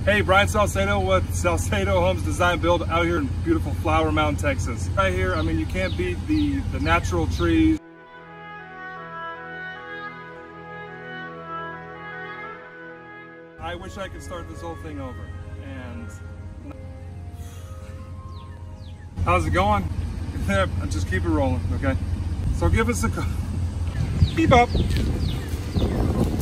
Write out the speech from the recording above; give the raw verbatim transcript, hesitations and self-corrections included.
Hey, Brian Salcedo with Salcedo Homes Design Build out here in beautiful Flower Mound, Texas. Right here, I mean, you can't beat the, the natural trees. I wish I could start this whole thing over. And how's it going? Just keep it rolling, okay? So give us a call. Keep up.